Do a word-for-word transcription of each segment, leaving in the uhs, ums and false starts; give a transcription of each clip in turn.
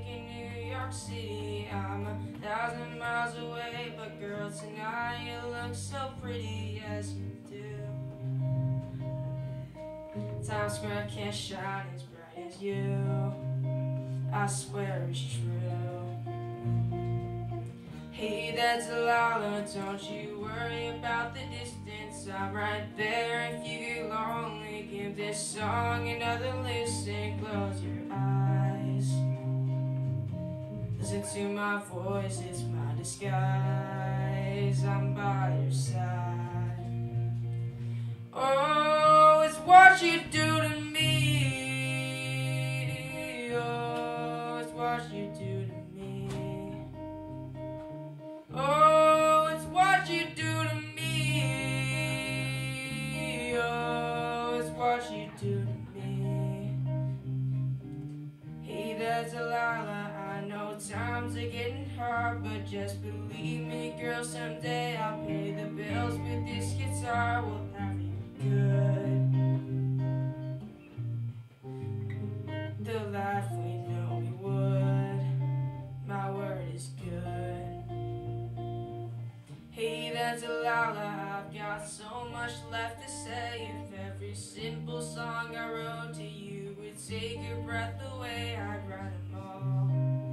in New York City. I'm a thousand miles away, but girl, tonight you look so pretty as you do. Times Square can't shine as bright as you, I swear it's true. Hey, that's Ciotola, don't you worry about the distance. I'm right there if you get lonely. Give this song another listen. Close your eyes, listen to my voice, it's my disguise. I'm by your side. Oh, it's what you do to me. Oh, it's what you do to me. Oh, it's what you do to me. Oh, it's what you do to me. Hey, that's Ciotola, I know times are getting hard, but just believe me, girl, someday I'll pay the bills with this guitar. We'll have you good, the life we know we would. My word is good. Hey, that's Ciotola, I've got so much left to say. If every simple song I wrote to you would take your breath away, I'd write them all.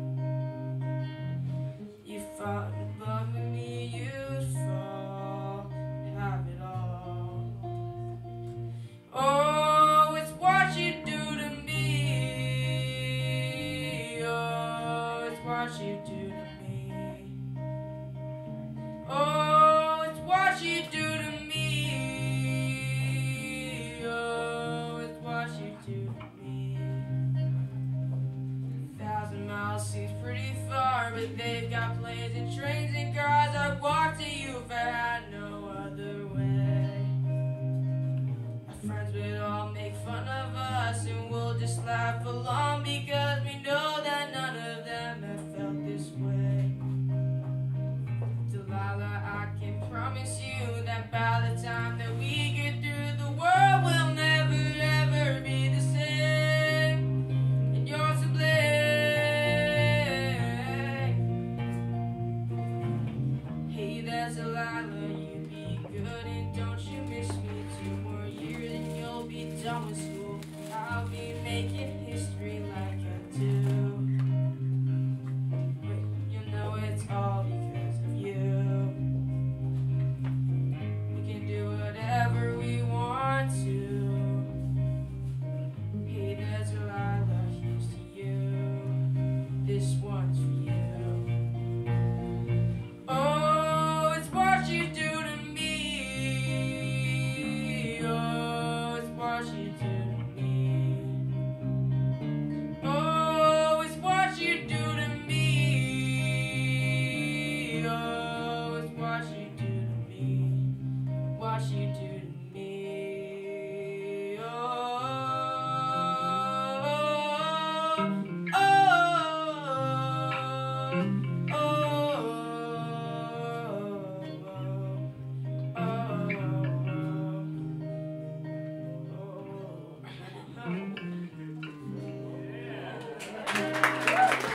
You fall in love with me, you'd fall, have it all. Oh, it's what you do to me. Oh, it's what you do to me. Oh, it's what you do to me. Oh, it's what you do to me. A thousand miles seems pretty far, but they've got planes and trains and cars. I'd walk to you if I had no other way. My friends would all make fun of us, and we'll just laugh along because we know that none of them have felt this way. Ciotola, I can promise you that by the time that we get through, the world will never ever be the same, and you're to blame. Hey, that's Ciotola, you be good and don't you miss me. Two more years and you'll be done with school. I'll be making history like I do. But you know it's all because of you. We can do whatever we want to. Hey, that's Ciotola, here's to you. This